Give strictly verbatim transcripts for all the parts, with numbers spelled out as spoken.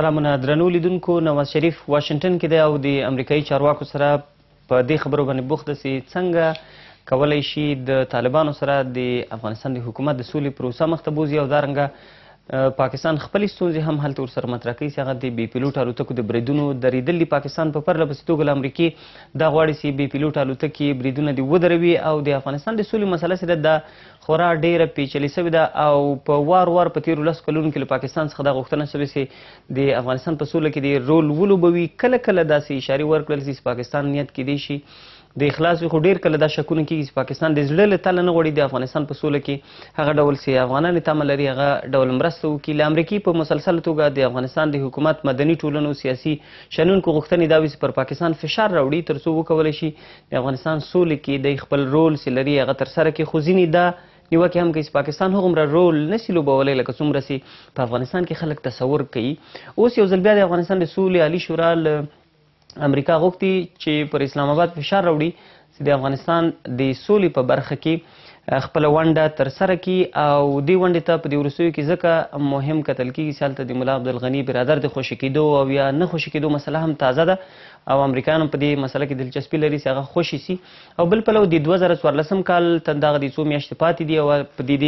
سلامونه درنو لیدونکو. نواز شریف واشنګټن کې دی او د امریکایي چارواکو سره په دې خبرو باندې بوخت دی چې څنګه کولی شي د طالبانو سره د افغانستان د حکومت د سولې پروسه مخته بوځي او دارنګه پاکستان خپلې ستونزې هم هلته ورسره مطرح کوي چې هغه د بې پیلوټ الوتکو د بریدونو دریدل د پاکستان په پرله پسې توګه له امریکې دا غواړي چې بې پیلوټ الوتکې بریدونه دې ودروي او د افغانستان د سولې مسله چې ده خورا ډېره پیچلې سوې ده او په وار وار په تېرو لسو کلونو کې له پاکستان څخه دا غوښتنه شوې چې د افغانستان په سوله کې د رول ولوبوي. کله کله داسې اشارې ورکړل چې پاکستان نیت کیدی شي د اخلاص وي، خو ډېر کله دا شکونه کېږي چې پاکستان د زړه له تله نه غواړي د افغانستان په سوله کې هغه ډول چې افغانان یې تمه لري هغه ډول مرسته وکړي. له امریکې په مسلسله توګه د افغانستان د حکومت مدني ټولنو سیاسي شنونکو غوښتنې دا وي چې پر پاکستان فشار راوړي تر څو وکولی شي د افغانستان سولې کې د خپل رول چې لري هغه ترسره کړي. خو ځینې دا نیوکې هم کوي چې پاکستان هغومره رول نسي لوبولی لکه څومره چې په افغانستان کې خلک تصور کوي. اوس یو ځل بیا د افغانستان د سولې عالي شورا له امریکا غوښتي چې پر اسلام آباد فشار راوړي چې د افغانستان د سولې په برخه کې خپله ونډه ترسره کړي او دې ونډې ته په دې وروستیو کې ځکه مهم کتل کېږي چې هلته د ملا عبدالغني برادر د خوشي کېدو او یا نه خوشي کېدو مسله هم تازه ده او امریکایان هم په دې مسله کې دلچسپي لري چې هغه خوشي سي. او بل پلو د دوه زره څوارلسم کال دغه د څو میاشتې پاتې دي او په دې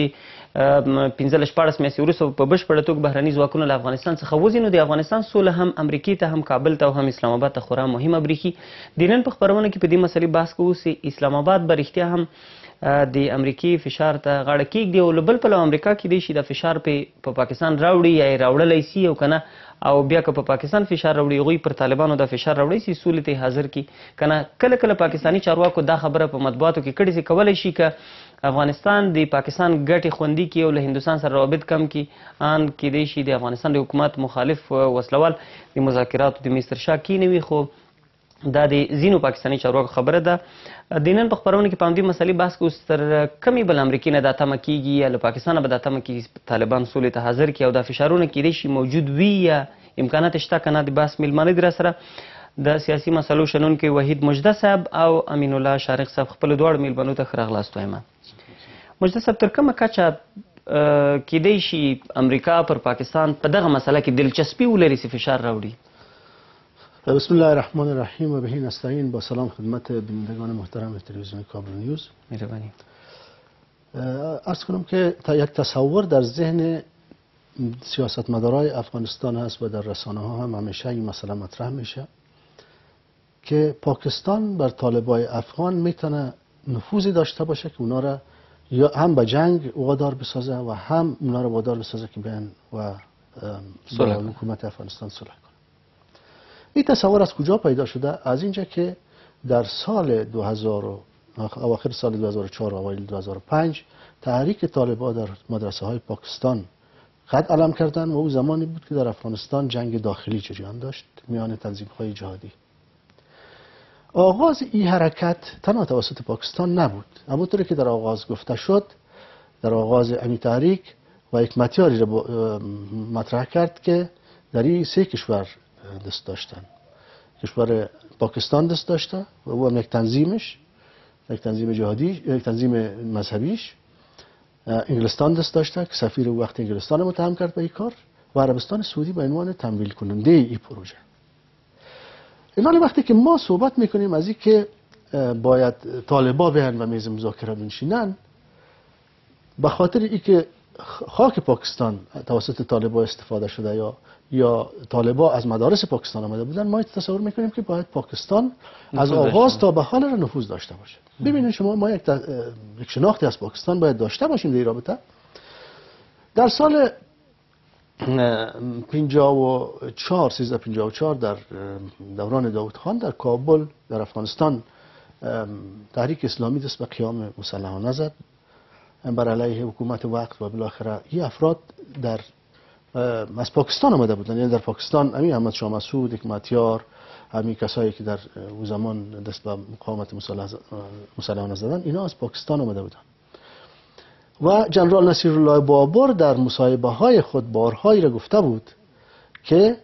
د پنځلس شپاړس میاشتې وروسته په بشپړه توګه بهرني ځواکونه له افغانستان څخه وځي نو د افغانستان سوله هم امریکې ته هم کابل ته او هم اسلام آباد ته خورا مهمه برېښي. د نن په خپرونه کې په دې مسلې بحث کوو چې اسلام آباد به رښتیا هم د امریکې فشار ته غاړه کېږدي او له بل پلوه امریکا کیدای شي دا فشار په پا پاکستان راوړي یا یې راوړلی سي او که نه او بیا که په پاکستان فشار راوړي هغوی پر طالبانو دا فشار راوړی سي سولې ته حاضر کړي که نه. کله کله پاکستاني چارواکو دا خبره په مطبوعاتو کې کړې چې کولی شي که افغانستان د پاکستان ګټې خوندي کړي او له هندوستان سره روابط کم کړي ان کیدای شي د افغانستان د حکومت مخالف وسلوال د مذاکراتو د میز تر شا کښېنوي. خو دا د ځینو پاکستاني چارواکو خبره ده. د نن په خپرونه کې په همدې مسلې بحث کوو تر کمې به له امریکې نه دا تمه کېږي یا له پاکستانه به دا تمه کېږي طالبان سولې ته حاضر کړي او دا فشارونه کیدای شي موجود وي یا امکانات شته که نه. د بحث میلمانه دي را سره د سیاسي مسلو شنونکی وحید مجده صاحب او امین الله شارق صاحب. خپلو دواړو میلمنو ته ښه راغلاست وایم. مجده صاحب، تر کومه کچه کیدای شي امریکا پر پاکستان په دغه مسله کې دلچسپي ولري چې فشار راوړي؟ بسم الله الرحمن الرحیم و به نستعین. با سلام خدمت بینندگان محترم تلویزیون کابل نیوز. مهربانی. عرض کنم که تا یک تصور در ذهن سیاستمدارای افغانستان هست و در رسانه ها هم همیشه این مسئله مطرح میشه که پاکستان بر طالبای افغان میتونه نفوذی داشته باشه که اونا را یا هم به جنگ وادار بسازه و هم اونا را وادار بسازه که بیان و با حکومت افغانستان صلح کنه. این تصور از کجا پیدا شده؟ از اینجا که در سال دو هزار اواخر سال دو هزار و چهار و اوایل دو هزار و پنج تحریک طالبان در مدرسه های پاکستان قد علم کردن و او زمانی بود که در افغانستان جنگ داخلی جریان داشت میان تنظیم های جهادی. آغاز این حرکت تنها توسط پاکستان نبود، اما طوری که در آغاز گفته شد در آغاز این تحریک و یک متیاری را مطرح کرد که در این سه کشور دست داشتن. کشور پاکستان دست داشته و او هم یک تنظیمش، یک تنظیم جهادی، یک تنظیم مذهبیش. انگلستان دست داشته که سفیر وقت انگلستان متهم کرد به این کار و عربستان سعودی به عنوان تمویل کننده این پروژه. اینا وقتی که ما صحبت میکنیم از این که باید طالبا بیان و میز مذاکره بنشینن، به خاطر اینکه خاک پاکستان توسط طالبا استفاده شده یا یا طالبا از مدارس پاکستان آمده بودن، ما تصور میکنیم که باید پاکستان از آغاز تا به حال را نفوذ داشته باشه. ببینید شما، ما یک, یک شناختی از پاکستان باید داشته باشیم در این رابطه. در سال پنجاه و چهار سیزده پنجاه و چهار در دوران داود خان در کابل در افغانستان تحریک اسلامی دست به قیام مسلحانه زد بر علیه حکومت وقت و بالاخره این افراد در از پاکستان آمده بودن، یعنی در پاکستان همین احمد شاه مسعود، حکمتیار، همین کسایی که در اون زمان دست به مقاومت مسلحانه زدن، اینا از پاکستان آمده بودن. و جنرال نصیرالله بابر در مصاحبه های خود بارهایی را گفته بود که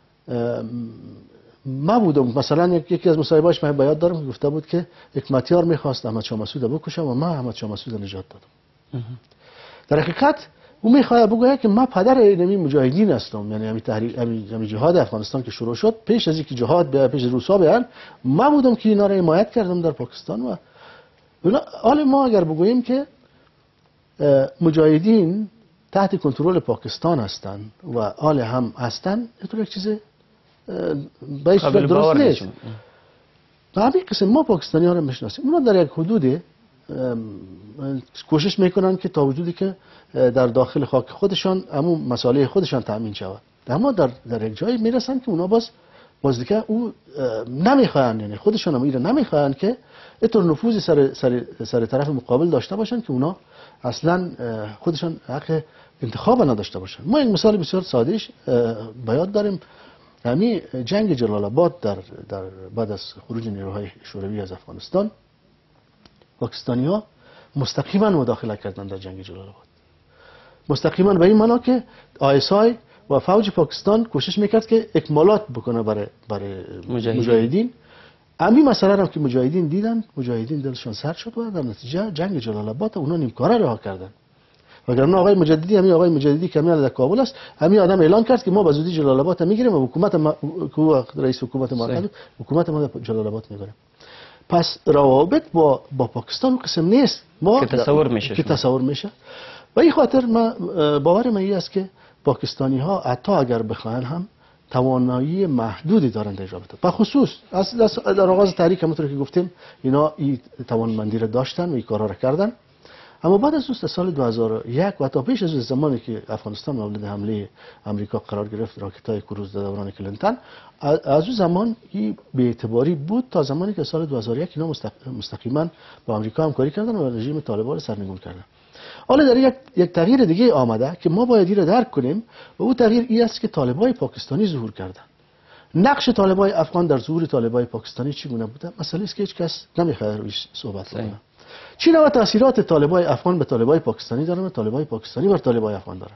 ما بودم، مثلا یکی از مصاحبه‌اش من بیاد دارم که گفته بود که حکمتیار میخواست احمد شاه مسعود بکشه و من احمد شاه مسعود نجات دادم. در حقیقت او میخواد بگه که ما پدر این مجاهدین هستم، یعنی همین تحریک همین جهاد افغانستان که شروع شد پیش از اینکه جهاد به پیش روسا بیان ما بودم که اینا را حمایت کردم در پاکستان. و حالا ما اگر بگوییم که مجاهدین تحت کنترل پاکستان هستند و آل هم هستند، اینطور یک چیز به هیچ صورت درست نیست. به همین قسم ما پاکستانی ها را میشناسیم، اونا در یک حدود کوشش میکنن که تا وجودی که در داخل خاک خودشان همون مسائل خودشان تامین شود، اما در در یک جایی میرسن که اونا باز باز دیگه او نمیخوان، یعنی خودشان هم ایره نمیخوان که اینطور نفوذی سر سر سر طرف مقابل داشته باشن که اونا اصلا خودشان حق انتخاب نداشته باشن. ما یک مثال بسیار سادهش به یاد داریم، همین جنگ جلال آباد در در بعد از خروج نیروهای شوروی از افغانستان، پاکستانی‌ها مستقیما مداخله کردند در جنگ جلال آباد. مستقیما به این معنا که آی اس آی و فوج پاکستان کوشش میکرد که اکمالات بکنه برای برای مجاهدین. مجاهدین همین مسئله را که مجاهدین دیدن، مجاهدین دلشان سرد شد و در نتیجه جنگ جلال آباد اونها نیمکاره رها کردن. وگرنه آقای مجددی، همین آقای مجددی که میاد در کابل است، همین آدم اعلان کرد که ما به زودی جلال آباد میگیریم و حکومت ما رئیس حکومت ما حکومت ما جلال آباد میگیریم. پس روابط با با پاکستان قسم نیست ما که تصور میشه که تصور میشه. و این خاطر ما باور من است که پاکستانی ها حتی اگر بخواهن هم توانایی محدودی دارند در رابطه. به خصوص از در آغاز تحریک همونطور که گفتیم اینا این توانمندی را داشتن و این کارا را کردن، اما بعد از سال دو هزار و یک و حتی پیش از زمانی که افغانستان مورد حمله امریکا قرار گرفت، راکت‌های کروز در دوران کلینتون، از اون زمان این بی‌اعتباری بود تا زمانی که سال دو هزار و یک اینا مستقیما با امریکا همکاری کردن و رژیم طالبان را سرنگون کردن. حالا در یک یک تغییر دیگه آمده که ما باید این را درک کنیم و اون تغییر این است که طالبان پاکستانی ظهور کردن. نقش طالبان افغان در ظهور طالبان پاکستانی چگونه بوده؟ مسئله است که هیچ کس نمیخواد روش صحبت کنه. چی نوع تاثیرات طالبان افغان به طالبان پاکستانی دارن و طالبان پاکستانی بر طالبان افغان دارن؟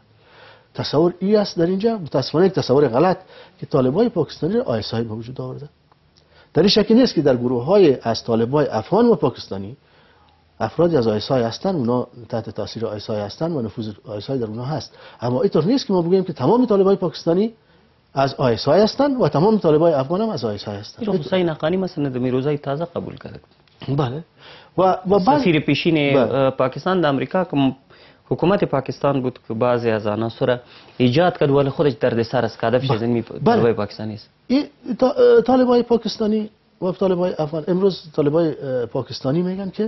تصور این است در اینجا متأسفانه یک تصور غلط که طالبان پاکستانی را آی اس آی به وجود آورده. در این شک نیست که در گروه‌های از طالبان افغان و پاکستانی افرادی از آی اس آی هستند، اونا تحت تاثیر آی اس آی هستند و نفوذ آی اس آی در اونها هست، اما اینطور نیست که ما بگیم که تمام طالبان پاکستانی از آی اس آی هستند و تمام طالبان افغان هم از آی اس آی هستند. حسین حقانی مثلا د میروزای تازه قبول کرد. بله. و و سفیر پیشین پاکستان در امریکا که حکومت پاکستان بود که بعضی از عناصر ایجاد کرد ولی خودش دردسر است که هدفش از این طالبان پاکستانی است. این طالبان پاکستانی و طالبان افغان امروز طالبان پاکستانی میگن که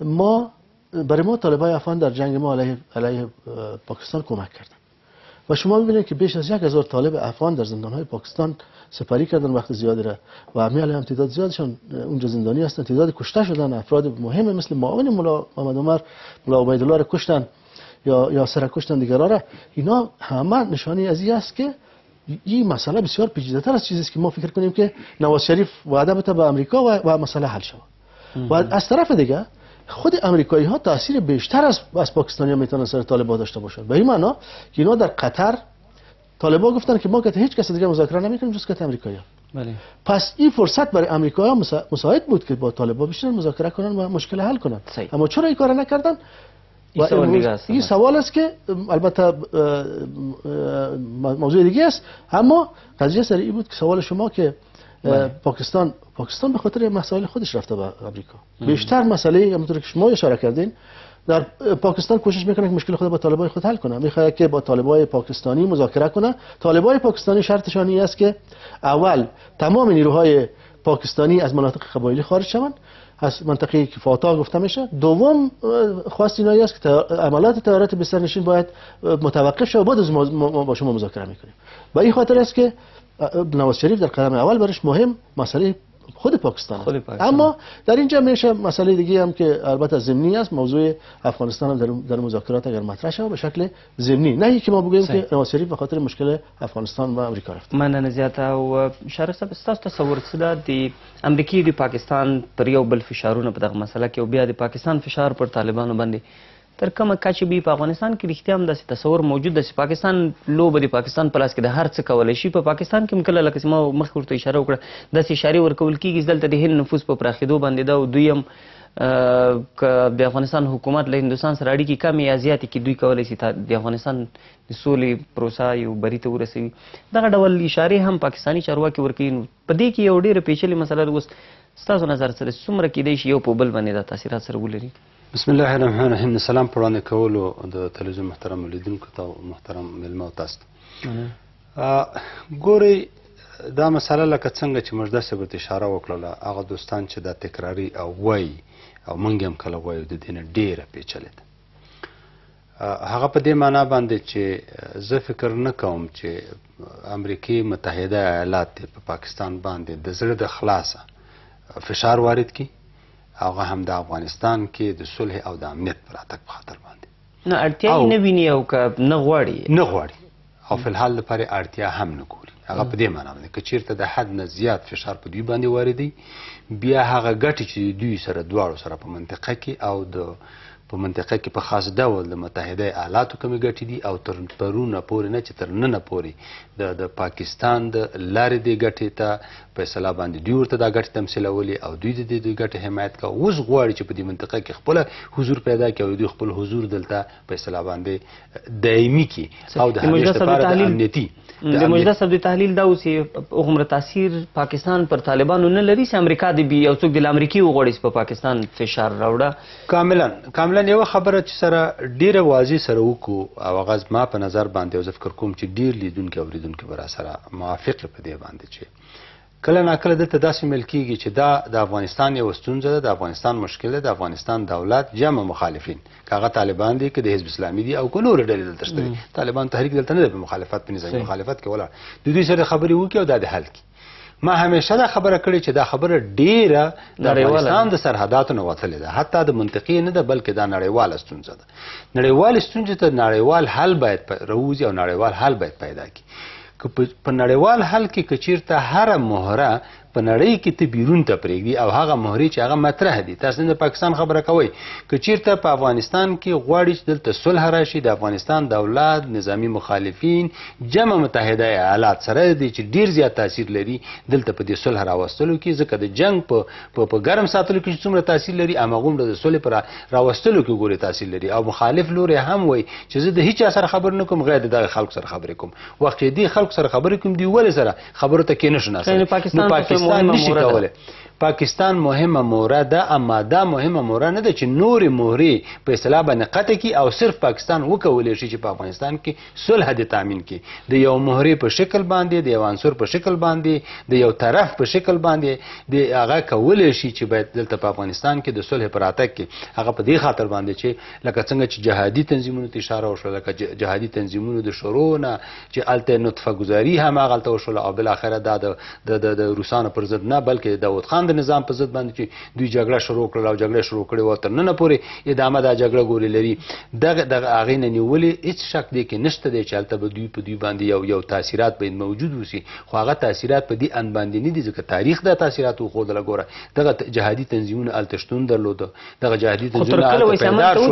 ما برای ما طالبان افغان در جنگ ما علیه علیه پاکستان کمک کردن و شما میبینید که بیش از یک هزار طالب افغان در زندانهای پاکستان سپری کردن وقت زیادی را و همین هم تعداد زیادشان اونجا زندانی هستن، تعداد کشته شدن، افراد مهم مثل معاون مولا محمد عمر، مولا عبیدالله را کشتن یا یا سر کشتن دیگرا را. اینا همه نشانی از این است که این مسئله بسیار پیچیده‌تر از چیزی است که ما فکر کنیم که نواز شریف وعده بده به امریکا و, و مسئله حل شود. و از طرف دیگه خود امریکایی ها تاثیر بیشتر از از پاکستانی ها میتونن سر طالبان داشته باشن. به این معنا که اینا در قطر طالبان گفتن که ما که هیچ کس دیگه مذاکره نمیکنیم جز که امریکایی ها. بله. پس این فرصت برای امریکایی ها مساعد بود که با طالبان بشینن مذاکره کنن و مشکل حل کنن. صحیح. اما چرا این کار نکردن؟ این سوال دیگه است. این سوال است که البته موضوع دیگه است، اما قضیه سر این بود که سوال شما که پاکستان پاکستان به خاطر مسائل خودش رفته به امریکا. بیشتر مسئله همونطور که شما اشاره کردین در پاکستان کوشش میکنه که مشکل خود با طالبان خود حل کنه، میخواد که با طالبان پاکستانی مذاکره کنه. طالبان پاکستانی شرطشان این است که اول تمام نیروهای پاکستانی از مناطق قبایلی خارج شوند، از منطقه که فاتا گفته میشه. دوم خواست اینایی است که عملیات تجارت بسترنشین باید متوقف شود، بعد از ما با شما مذاکره میکنیم. به این خاطر است که نواز شریف در قدم اول برش مهم مسئله خود پاکستان, خود پاکستان. اما در اینجا میشه مسئله دیگه هم که البته ضمنی است، موضوع افغانستان هم در, در مذاکرات اگر مطرح شود به شکل ضمنی، نه که ما بگیم که نواز شریف به خاطر مشکل افغانستان و امریکا رفت. من زیاته او شارع صاحب تاسو تصور څه ده د امریکای د پاکستان پر یو بل فشارونه په دغه مسله کې او بیا د پاکستان فشار پر طالبانو باندې تر کومه کچې به په افغانستان کې رښتیا هم داسې تصور موجود ده چې پاکستان لوبه د پاکستان په لاس کې د هر څه کولی شي. په پاکستان کې هم کله لکه چې ما مخکې ورته اشاره وکړه داسې اشارې ورکول کېږي چې دلته د هند نفوذ په پراخېدو باندې ده او دوی هم که د افغانستان حکومت له هندوستان سره اړیکې کمې یا زیاتې کړي دوی کولی شي د افغانستان د سولې پروسه یو بري ته ورسوي. دغه ډول اشارې هم پاکستاني چارواکي ورکوي. نو په دې کې یو ډېره پیچلې مسله ده. اوس ستاسو نظر سره څومره کیدای شي یو په بل باندې دا تاثیرات سره ولري؟ بسم الله الرحمن الرحیم. د سلام په وړاندې کولو د تلویزیون محترم لیدونکو ته او محترم میلمه او تاسو ته ګورئ دا مسله لکه څنګه چې موږ داسې ورته اشاره وکړله هغه دوستان چې دا تکراري او وایي او موږ هم کله وایو د دې نه ډېره پیچلې ده. هغه په دې معنا باندې چې زه فکر نه کوم چې امریکې متحده ایالات په پاکستان باندې د زړه د خلاصه فشار وارد کړي هغه هم د افغانستان کې د صلح او د امنیت په راتګ په خاطر باندې نه اړتیا یې نه ویني او که نه غواړي نه غواړي او فی الحال لپاره اړتیا هم نه ګوري. هغه په دې معنا باندې که چېرته د حد نه زیات فشار په دوی باندې واردوي بیا هغه ګټې چې دوی سره دواړو سره په منطقه کې او د په منطقه کې په خاص ډول د متحده ایالاتو کومې ګټې دي او تر پرونه پورې نه چې تر ننه پورې د د پاکستان د لارې دې ګټې ته په اصطلاح باندې دوی ورته دا ګټې تمثیلولې او دوی د دې ګټې حمایت کوي. اوس غواړي چې په دې منطقه کې خپله حضور پیدا کړي او دوی خپل حضور دلته په اصطلاح باندې دایمي کړي او د همیشه لپاره د امنیتي د مجده صاحب د تحلیل دا اوس هغومره تاثیر پاکستان پر طالبانو نه لري چې امریکا د بي یو څوک د امریکې وغواړي چې په پاکستان فشار راوړه. کاملا کاملا یوه خبره چې سره ډېره واضح سره وکړو او هغه زما په نظر باندې او زه فکر کوم چې ډېر لیدونکي او اورېدونکي به راسره موافق په دې باندې چې کله ناکله دلته داسې مل کېږي چې دا د افغانستان یوه ستونزه ده، د افغانستان مشکل ده، د افغانستان دولت جمع مخالفین که هغه طالبان دي که د حزب اسلامي دي او که نورې ډلې دلته شته دي. طالبان تحریک دلته نه ده په مخالفت په نظامي مخالفت کې ولاړ د دوی سره خبرې وکړي او دا د حل کړي. ما همیشه دا خبره کړې چې دا خبره ډیره د افغانستان د سرحداتو نه وتلې ده، حتی د منطقې نه ده بلکې دا نړیواله ستونزه ده. نړیوالې ستونزې ته نړیوال حل باید راوځي او نړیوال حل باید پیدا کړي. که په نړیوال حل کې که چېرته هره مهره په نړۍ کې ته بیرون ته پرېږدي او هغه مهرې چې هغه مطرح دي، تاسو د پاکستان خبره کوئ، که چېرته په افغانستان کې غواړي چې دلته صلح راشي، د افغانستان دولت نظامي مخالفین جمع متحده ایالات سره دي چې ډېر زیات تاثیر لري دلته په دې صلح راوستلو کې، ځکه د جنګ په په ګرم ساتلو کې څومره تاثیر لري هماغومره د صلح په راوستلو کې ګورې تاثیر لري. او مخالف لوری هم وایي چې زه د هیچ چا سره خبر نه کوم غیر د دغه خلکو سره خبرې کوم. وخت چې دې خلکو سره خبرې کوم دوی ولې سره خبرو ته کېنه پاکستان پاکستان نشي کولی. پاکستان مهمه موره ده، اما دا مهمه موره نه ده چې نورې مهرې په اصطلاح باندې قطع کړي او صرف پاکستان وکولی شي چې په افغانستان کې صلح د تامین کړي. د یو مهرې په شکل باندې، د یو عنصر په شکل باندې، د یو طرف په شکل باندې د هغه کولی شي چې باید دلته په افغانستان کې د صلح په راتګ کې هغه په دې خاطر باندې چې لکه څنګه چې جهادي تنظیمونو ته اشاره وشوه، لکه جهادي تنظیمونو د شروع نه چې هلته نطفه ګذاري هم هغلته وشوله او بالاخره دا د روسانو پر ضد نه بلکې د داود خان د نظام په ضد باندې چې دوی جګړه شروع کړله او جګړه شروع کړې وه تر ننه پورې ادامه دا جګړه ګورې لري. دغه دغه هغې نه نیولې هېڅ شک دی کې نشته دی چې هلته به دوی په دوی باندې یو یو تاثیرات باید موجود اوسي، خو هغه تاثیرات په دې اند باندې نه دي ځکه تاریخ دا تاثیرات وښودله. ګوره دغه جهادي تنظیمونه هلته شتون درلوده، دغه جهادي تنظیمونه هلته پیدا شول.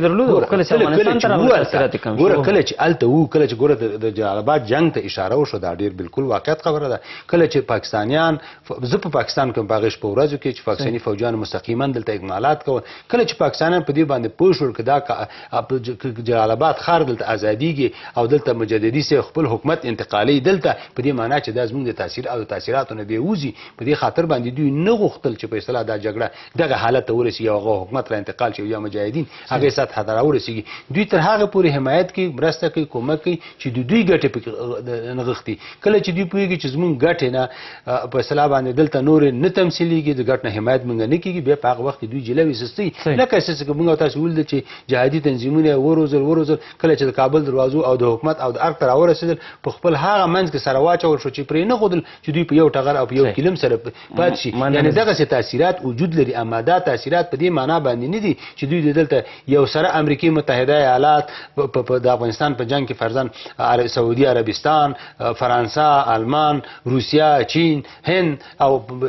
ګوره کله چې هلته وو، کله چې ګوره د جلال آباد جنګ ته اشاره وشوه دا ډېر بالکل واقعیت خبره ده. کله چې پاکستانیان زه په پاکستان کې په هغې شپه ورځو کې چې پاکستاني فوجیانو مستقیما دلته اکمالات کول، کله چې پاکستانیان په دې باندې پوه شول که دا جلال آباد ښار دلته ازادیږي او دلته مجددي صاحب خپل حکومت انتقالي دلته، په دې معنا چې دا زموږ د تاثیر او د تاثیراتو نه بېوځي. په دې خاطر باندې دوی نه غوښتل چې په اصطلاح دا جګړه دغه حالت ته ورسېږي او هغه حکومت را انتقال شي یا مجاهدین هغې سطحه ته راورسېږي. دوی تر هغه پورې حمایت کوي، مرسته کوي، کومک کوي چې د دوی ګټې پکې نغښتي. کله چې دوی پوهېږي چې زموږ ګټې نه په اصطلاح باندې دلته نورې نه تمثیلېږي، د ګټ نه حمایت مونږ نه کېږي، بیا په هغه وخت کې دوی جله ویسستوي. لکه اساسې که مونږ او تاسو ولیدل چې جهادي تنظیمونه یې وروزل وروزل کله چې د کابل دروازو او د حکومت او د ارګ ته راورسېدل په خپل هغه منځ کې سره واچول شو چې پرې نه ښودل چې دوی په یو ټغر او په یو کلم سره پاتې شي. یعنې دغسې تاثیرات وجود لري، اما دا تاثیرات په دې معنا باندې نه دي چې دوی د دلته یو سره امریکې متحده ایالات د افغانستان په جنګ کې فرضاً سعودي عربستان، فرانسه، آلمان، روسیه، چین، هند او ایران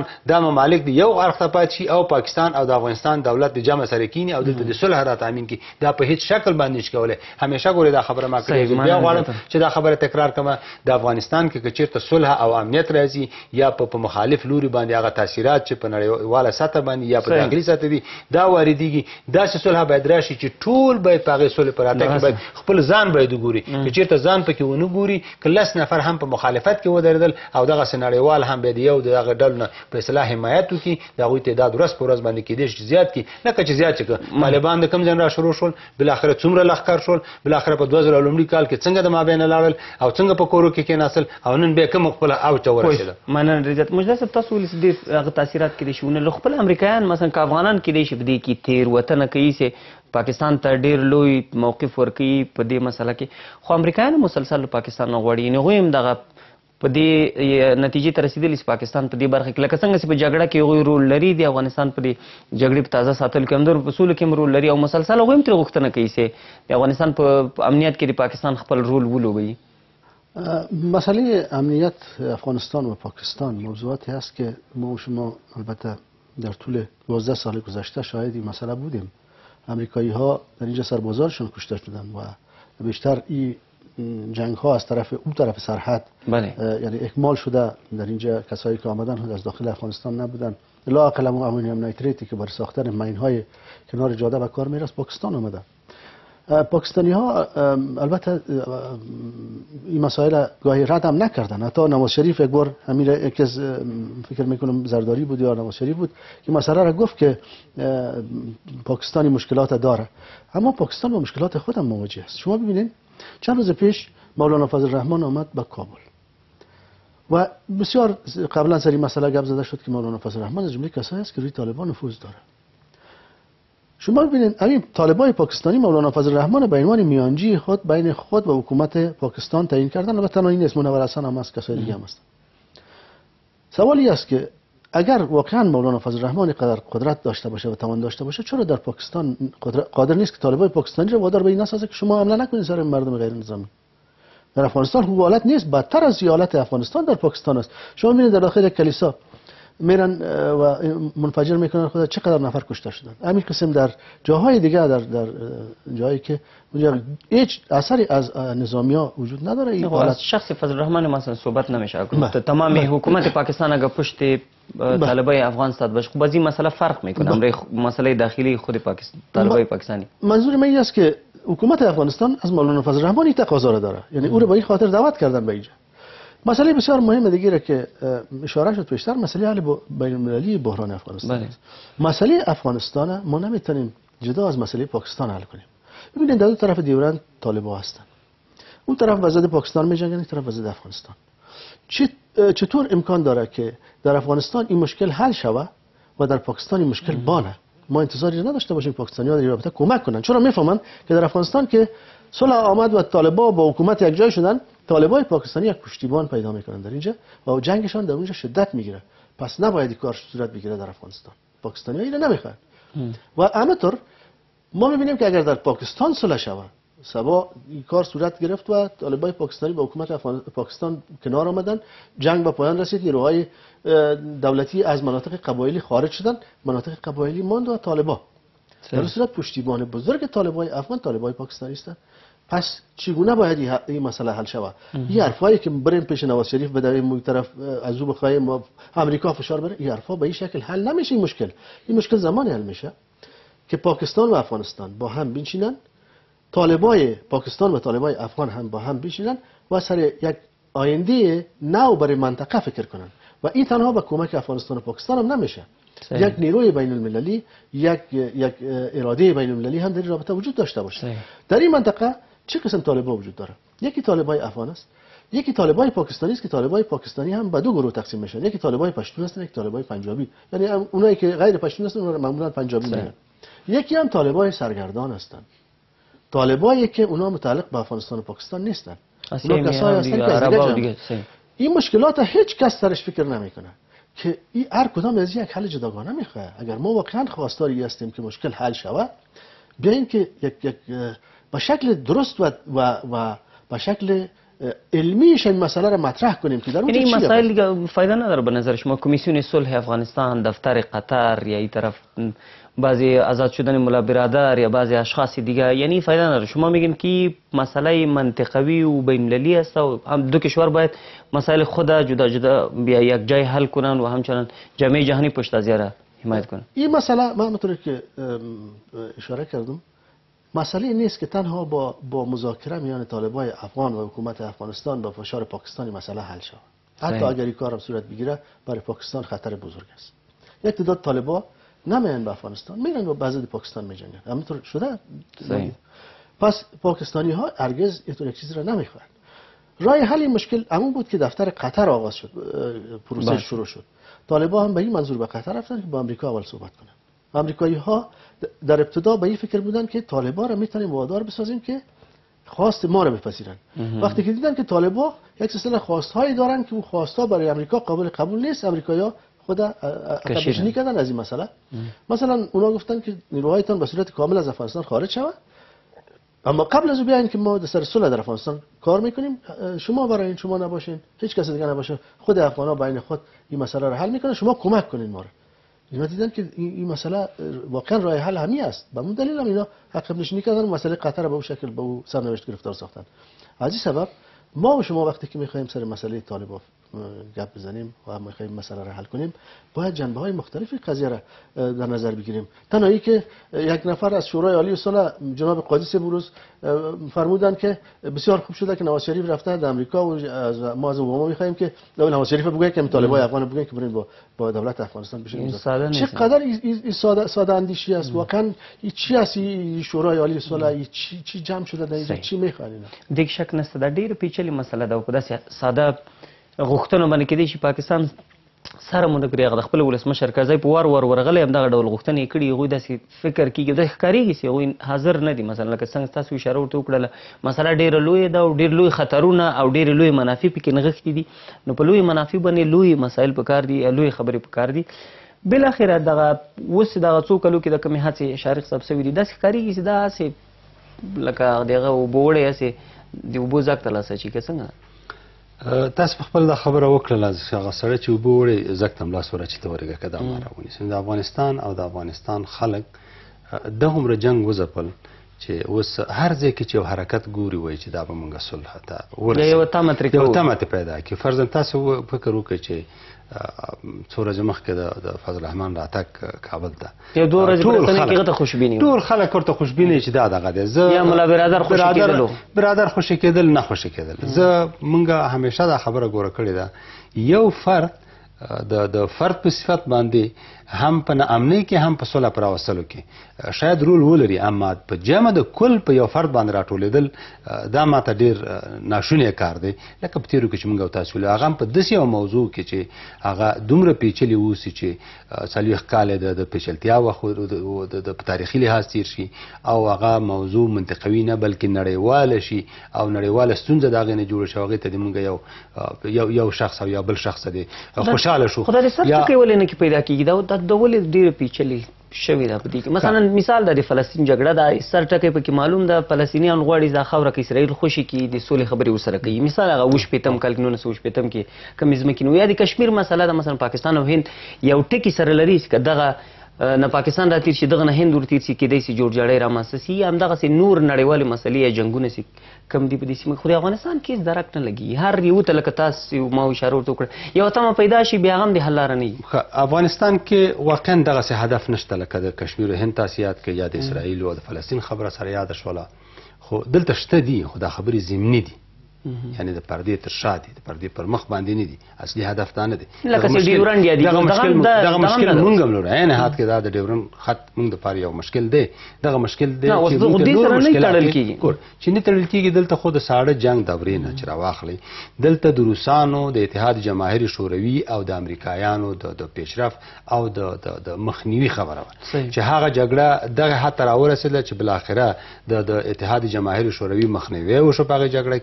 دا ممالک د یو اړخ ته پات شي او پاکستان او د افغانستان دولت د جمع سره کینی او د صلح را تامین کی دا په هیڅ شکل باندې نشي کولای. همیشه ګوري دا خبره ما کړې بیا غواړم چې دا خبره تکرار کړم د افغانستان کې چیرته صلح او امنیت راځي یا په مخالف لوري باندې هغه تاثیرات چې په نړیواله سطح باندې یا په داخلي سطح دي دا واردېږي دا چې صلح باید راشي چې ټول باید په هغې صلح په راتګ کې باید خپل ځان باید وګوري که چیرته ځان پکې ونه ګوري که لس نفر هم په مخالفت کې ودرېدل او دغسې نړیوال هم باید یو د هغه ډلو نه په اصطلاح حمایت وکړي د هغوی تعداد ورځ په ورځ باندې کېدای شي زیات کړي لکه چې زیات چې که طالبان د کوم ځای را شروع شول بالاخره څومره لښکر شول بالاخره په دوه زره لومړي کال کې څنګه د مابینه لاړل او څنګه په کورو کې کېناستل او نن بیا کوم خپله اوج ته ورسېده. مننه ډېر زیات. مجله صاحب تاسو ولې ډېر هغه تاثیرات کېدای شي ونه خپل امریکایان مثلا که افغانان کېدای شي په دې کې تېروتنه کوي چې پاکستان ته ډېر لوی موقف ورکوي په دې مسله کې خو امریکایان مسلسل پاکستان نه غواړي یعنې هغوی هم دغه په دې نتیجې ته رسېدلي چې پاکستان په دې برخه کې لکه څنګه چې په جګړه کې هغوی رول لري د افغانستان په دې جګړې په تازه ساتلو کې هم په سولو کې هم رول لري او مسلسل هغوی هم ترې غوښتنه کوي چې د افغانستان په امنیت کې د پاکستان خپل رول ولوبوي. مسئله امنیت افغانستان و پاکستان موضوعاتی است که ما و شما البته در طول دوازده سال گذشته شاهد این مسئله بودیم. امریکایی ها در اینجا سربازانشون کشته شدن و بیشتر این جنگ ها از طرف اون طرف سرحد بله. یعنی اکمال شده. در اینجا کسایی که آمدن از داخل افغانستان نبودن لا اقل امونیوم نیتریتی که برای ساختن ماین های کنار جاده به کار میره از پاکستان آمدن. پاکستانی ها البته این مسائل گاهی رد هم نکردن. حتی نواز شریف یک بار همین یکی از فکر میکنم زرداری بود یا نواز شریف بود که مسئله را گفت که پاکستانی مشکلات داره اما پاکستان با مشکلات خودم مواجه است. شما ببینید چند روز پیش مولانا فضل الرحمن آمد به کابل و بسیار قبلا سر این مسئله گپ زده شد که مولانا فضل الرحمن از جمله کسایی است که روی طالبان نفوذ داره. شما ببینید همین طالبان پاکستانی مولانا فضل الرحمن به عنوان میانجی خود بین خود و حکومت پاکستان تعیین کردن. البته تنها این اسم منور حسن هم است کسای دیگه هم هستن. سوالی است که اگر واقعا مولانا فضل الرحمن قدر قدرت داشته باشه و توان داشته باشه چرا در پاکستان قادر نیست که طالبان پاکستانی را وادار به این نسازه که شما حمله نکنید سر مردم غیر نظامی؟ در افغانستان خوب حالت نیست، بدتر از حالت افغانستان در پاکستان است. شما ببینید در داخل کلیسا میرن و منفجر میکنن خدا چقدر نفر کشته شدن. همین قسم در جاهای دیگه در در جایی که اونجا هیچ اثری از نظامیا وجود نداره. این حالت شخص فضل الرحمن مثلا صحبت نمیشه کنه. تمام حکومت پاکستان اگر پشت طالبای افغان استاد باشه خب از این مسئله فرق میکنه. امر مسئله داخلی خود پاکستان طالبای پاکستانی. منظور من این است که حکومت افغانستان از مولانا فضل الرحمن این تقاضا را داره. یعنی او را با این خاطر دعوت کردن به اینجا. مسئله بسیار مهم دیگه که اشاره شد پیشتر مسئله حل بین المللی بحران افغانستان. بله. مسئله افغانستان ما نمیتونیم جدا از مسئله پاکستان حل کنیم. ببینید در دو طرف دیوارن طالبان هستن. اون طرف وزیر پاکستان میجنگن، این طرف وزیر افغانستان. چطور امکان داره که در افغانستان این مشکل حل شوه و در پاکستان این مشکل بانه؟ ما انتظاری نداشته باشیم پاکستانی‌ها در این رابطه کمک کنن. چرا میفهمن که در افغانستان که صلح آمد و طالبان با حکومت یک جای شدن، طالبان پاکستانی یک پشتیبان پیدا میکنن در اینجا و جنگشان در اونجا شدت میگیره. پس نباید این کار صورت بگیره در افغانستان. پاکستانی‌ها اینو نمیخوان. و همینطور ما میبینیم که اگر در پاکستان صلح شود، سبا این کار صورت گرفت و طالبان پاکستانی با حکومت پاکستان کنار آمدن، جنگ به پایان رسید، نیروهای دولتی از مناطق قبایلی خارج شدن، مناطق قبایلی ماند و طالبان. در صورت پشتیبان بزرگ طالبان افغان طالبان پاکستانی هستند. پس چگونه باید این مسئله حل شود؟ این حرفایی که بریم پیش نواز شریف به این طرف از او بخوایم امریکا فشار بره، این حرفا به این شکل حل نمیشه. این مشکل این مشکل زمانی حل میشه که پاکستان و افغانستان با هم بنشینن، طالبای پاکستان و طالبای افغان هم با هم بنشینن و سر یک آینده نو برای منطقه فکر کنن. و این تنها به کمک افغانستان و پاکستان هم نمیشه. صحیح. یک نیروی بین المللی، یک یک اراده بین المللی هم در این رابطه وجود داشته باشه. صحیح. در این منطقه چه قسم طالبان وجود داره؟ یکی طالبای افغان است، یکی طالبای پاکستانی است که طالبای پاکستانی هم به دو گروه تقسیم میشن. یکی طالبای پشتون هستن، یک طالبای پنجابی. یعنی اونایی که غیر پشتون هستن اونها معمولا پنجابی میگن. یکی هم طالبای سرگردان هستن. طالبایی که اونها متعلق به افغانستان و پاکستان نیستن. اونها کسایی هستن که از دیگه جمع. این مشکلات هیچ کس سرش فکر نمیکنه که این هر کدام از یک حل جداگانه میخواد. اگر ما واقعا خواستاری هستیم که مشکل حل شود، بیاین که یک یک به شکل درست و و و به شکل علمیش این مسئله را مطرح کنیم که در اونجا یعنی چی مسائل هست. دیگه فایده نداره به نظر شما؟ کمیسیون صلح افغانستان، دفتر قطر یا این طرف بعضی آزاد شدن ملا برادر یا بعضی اشخاص دیگه، یعنی فایده نداره. شما میگین که مسئله منطقوی و بین المللی است و هم دو کشور باید مسائل خود جدا جدا بیا یک جای حل کنن و همچنان جامعه جهانی پشت از را حمایت کنن. این مسئله من همونطور که اشاره کردم مسئله نیست که تنها با با مذاکره میان طالبای افغان و حکومت افغانستان با فشار پاکستانی مسئله حل شود. حتی اگر این کار هم صورت بگیره برای پاکستان خطر بزرگ است. یک تعداد طالبا نمیان به افغانستان، میرن با بعضی پاکستان میجنگن. همینطور شده. پس پاکستانی ها هرگز اینطور یک چیزی را نمیخوان. راه حل این مشکل همون بود که دفتر قطر آغاز شد، پروسه شروع شد. طالبا هم به این منظور به قطر رفتن که با امریکا اول صحبت کنن. امریکایی ها در ابتدا به این فکر بودن که طالبا را میتونیم وادار بسازیم که خواست ما را بپذیرن. وقتی که دیدن که طالبا یک سلسله خواستهایی دارن که اون خواستها برای امریکا قابل قبول نیست، امریکایی‌ها خود عقب‌نشینی کردن از این مسئله. مثلا اونا گفتن که نیروهایتان به صورت کامل از افغانستان خارج شود، اما قبل از بیاین که ما در سر صلح در افغانستان کار میکنیم، شما برای این شما نباشین، هیچ کس دیگه نباشه، خود افغان‌ها بین خود این مسئله را حل میکنن، شما کمک کنین ما را. اینا دیدن که این مسئله واقعا راه حل همین است. به اون دلیل هم اینا عقب نشینی کردن و مسئله قطر به اون شکل به اون سرنوشت گرفتار ساختن. از این سبب ما و شما وقتی که میخوایم سر مسئله طالبان گپ بزنیم و میخوایم مسئله را حل کنیم، باید جنبه های مختلفی قضیه را در نظر بگیریم. تنهایی که یک نفر از شورای عالی صلح جناب قاضی سبروز فرمودن که بسیار خوب شده که نواز شریف رفته در امریکا و از ما از اوباما میخوایم که نواز شریف بگه که طالبای افغان بگن که برین با با دولت افغانستان بشین. چقدر این ساده ساده اندیشی است واقعا. چی است این شورای عالی صلح؟ چی چی جمع شده در اینجا؟ چی میخوان اینا؟ دیگه شک نشته در ډیره پیچلې مسله ده او په داسې ساده غوښتنو باندې کېدای شي پاکستان سره مونږ کړی د خپل ولسمشر کرزی په وار ور ورغلی همدغه ډول غوښتنې یې کړي. هغوی داسې فکر کېږي داسې ښکارېږي چې هغوی حاضر نه دي. مثلا لکه څنګه ستاسو اشاره ورته وکړله مسله ډېره لویه ده او ډېر لوی خطرونه او ډېرې لوی منافع پکې نغښتي دي. نو په لوی منافع باندې لوی مسایل پکار دي، لوی خبرې پکار دي. بالاخره دغه اوس دغه څو کلو کې د کومې هڅې شارق صاحب سوي دي داسې ښکارېږي چې دا هسې لکه دغه اوبه وړی هسې د اوبو ځګ ته لاس اچي که څنګه؟ تاسو په خپل دا خبره وکړله چې هغه سړی چې اوبه وړی ځګ ته ملاس ور اچي ته ورېږه که دا ما راونیسي. د افغانستان او د افغانستان خلک دغومره جنګ وځپل چې اوس هر ځای کې چې یو حرکت ګوري وایي چې دا به مونږ صلح ته ورسوو، یوه تمه ترې کوو، یوه تمه ترې پیدا کړي. فرضاً تاسو فکر وکړئ چې څو ورځې مخکې د فضل الرحمن راتګ کابل ته یو دوه ورځې په رسنۍ کې هغه ته خوشبیني ټول خلک ورته خوشبیني چې دا دغه دی. زه یا ملا برادر خوشي کېدلو برادر خوشي کېدل نه خوشي کېدل. زه مونږ همیشه دا خبره ګوره کړې ده یو فرد د د فرد په صفت باندې هم په ناامنۍ کې هم په صلح په راوستلو کې شاید رول ولري، اما په جمع د کل په یو فرد باندې راټولېدل دا ماته ډېر ناشونی کار دی. لکه په تېرو کې چې موږ او تاسو ویلو هغه هم په داسې یو موضوع کې چې هغه دومره پیچلې اوسي چې څلوېښت کاله د پیچلتیا وخت د په تاریخي لحاظ تېر شي او هغه موضوع منطقوي نه بلکې نړیواله شي او نړیواله ستونزه د هغې نه جوړه شي. هغې ته د موږ یو یو شخص او یا بل شخص دی خوشحاله شو. خو دا د سر ټکی ولې نه کې پیدا کېږي؟ دا د ولې ډېره پیچلې شوې ده په دې کې؟ مثلا مثال د فلسطین جګړه ده، سر ټکی پکې معلوم ده، فلسطینیان غواړي دا خاوره کې اسرائیل خوشي کړي، د سولې خبرې ورسره کوي. مثال هغه اووه شپېتم کال کې نولس اووه شپېتم کې کومې ځمکې نو یا د کشمیر مسله ده، مثلا پاکستان او هند یو ټکي سره لري چې دغه نه پاکستان را تیر شي دغه نه هند ور تیر شي کېدای شي جوړجاړی رامنځته سي، همدغسې نور نړیوالې مسلې یا جنګونه سي کم دي په دې سیمه کې. خو د افغانستان کې درک نه لګي، هر یو ته لکه تاسو ما اشاره ورته وکړه یوه تمه پیدا شي بیا هم د حل لاره نه وي. افغانستان کې واقعا دغسې هدف نشته لکه د کشمیر هند تاسې یاد کړئ یا د اسرائیل او د فلسطین خبره سره یاده شوله، خو دلته شته دي خو دا خبرې ضمني دي، یعنی د پردې تر شا دي، د پردې پر مخ باندې نه دي، اصلي هدف دا نه دی. لکه چې ډیورنډ یادي دغه مشکل دغه مشکل مونږ هم لرو عین حد کې دا د ډیورنډ خط مونږ دپاره یو مشکل دی. دغه مشکل دی چې مونږ ته نور مشکلات چې نه تړل کېږي. دلته خو د ساړه جنګ دورې نه چې راواخلئ، دلته د روسانو د اتحاد جماهیر شوروي او د امریکایانو د پیشرفت او د مخنیوي خبره وه چې هغه جګړه دغه حد ته راورسېده چې بالاخره د اتحاد جماهیر شوروي مخنیوی وشو په هغې جګړه کې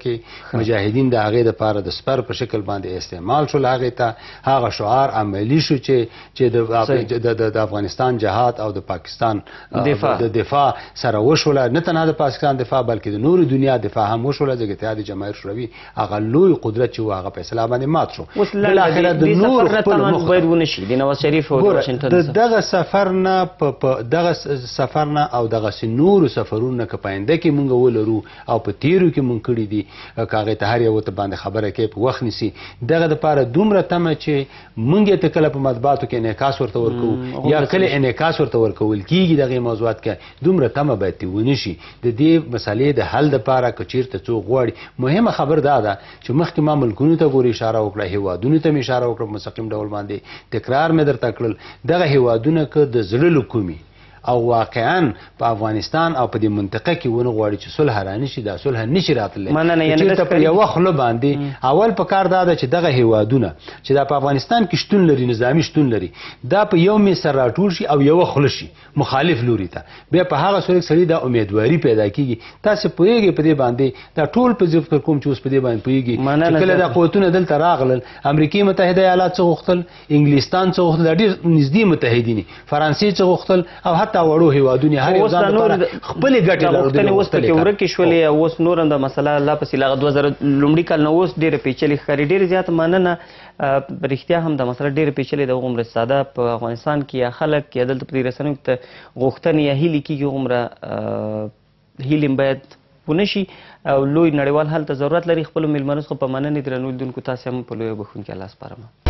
مجاهدین د هغې دپاره د سپر په شکل باندې استعمال شول، هغې ته هغه شعار عملي شو چې چې د افغانستان جهاد او د پاکستان د دفاع سره وشوله. نه تنها د پاکستان دفاع بلکې د نورو دنیا دفاع هم وشوله، ځکه اتحاد جماهیر شوروي هغه لوی قدرت چې و هغه په اصطلاح باندې مات شو. بالاخره د نورو خپلو موخو باید ونشي د نواز شریف او د واشنګټن د دغه سفر نه په دغه سفر نه او دغسې نورو سفرونو نه که په آینده کې مونږ ولرو او په تیرو کې مونږ کړي دي، که هغې ته هر یو ته باندې خبره کوي په وخت نیسي، دغه دپاره دومره تمه چې مونږ یې ته کله په مطبوعاتو کې انعکاس ورته ورکوو یا کله انعکاس ورته ورکول کېږي دغې موضوعات کې، دومره تمه باید ترې ونه شي. د دې مسئلې د حل دپاره که چېرته څوک غواړي، مهمه خبر دا ده چې مخکې ما ملکونو ته ګورې اشاره وکړه، هېوادونو ته مې اشاره وکړه په مستقیم ډول باندې، تکرار مې درته کړل. دغه هېوادونه که د زړه له کومې او واقعا په افغانستان او په دې منطقه کې ونه غواړي چې صلح رانشي، دا صلح نشي راتللی. چېرته په یوه خوله باندې اول په کار دا ده چې دغه هېوادونه چې دا په افغانستان کې شتون لري، نظامي شتون لري، دا په یو میز سره راټول شي او یوه خوله شي مخالف لوري ته، بیا په هغه صورت کې سړي دا امیدواري پیدا کېږي. تاسې پوهېږئ په دې باندې، دا ټول په ذکر کوم چې اوس په دې باندې پوهېږي چې کله دا قوتونه دلته راغلل، امریکې متحده ایالات څه غوښتل، انګلستان څه غوښتل، دا ډېر نږدې متحدین، فرانسې څه غوښتل، او حتی وړو هېوادونه هر یو ځان لپاره خپلې ګټې غوښتنې اوس پکې ورکې شولې او اوس نور هم دا مسله لا پسې له دوه زره لومړي کال نه اوس ډېره پیچلې ښکاري. ډېرې زیاته مننه. رښتیا هم دا مسله ډېره پیچلې ده. هغومره ساده په افغانستان کې یا خلک یا دلته په دې رسنیو کې غوښتنې یا هیلې کېږي، هغومره هیلې باید ونه شي او لوی نړیوال حل ته ضرورت لري. خپلو مېلمنو څخه په مننې درنو لیدونکو تاسې هم په لویه بښونکي الله سپارم.